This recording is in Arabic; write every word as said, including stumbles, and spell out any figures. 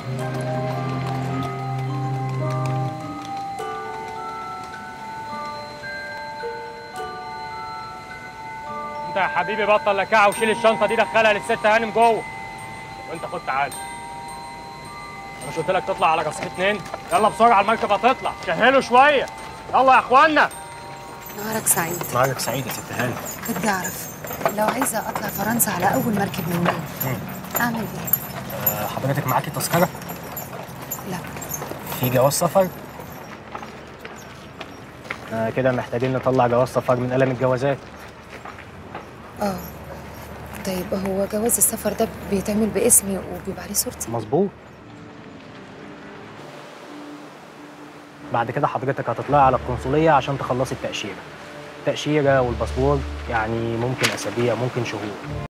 انت يا حبيبي بطل لكعه وشيل الشنطه دي دخلها للست هانم جوه. وانت خد تعالى. انا مش قلت لك تطلع على رصيف اتنين؟ يلا بسرعه المركب هتطلع، شهلوا شويه. يلا يا اخوانا. نهارك سعيد. نهارك سعيد يا ست هانم. بدي اعرف لو عايزه اطلع فرنسا على اول مركب من دول اعمل ايه؟ أه حضرتك معاكي تذكره؟ لا. في جواز سفر؟ أه كده محتاجين نطلع جواز سفر من قلم الجوازات. اه طيب هو جواز السفر ده بيتعمل باسمي وبيبقى عليه صورتي؟ مظبوط. بعد كده حضرتك هتطلعي على القنصليه عشان تخلصي التاشيره. التاشيره والباسبور يعني ممكن اسابيع ممكن شهور.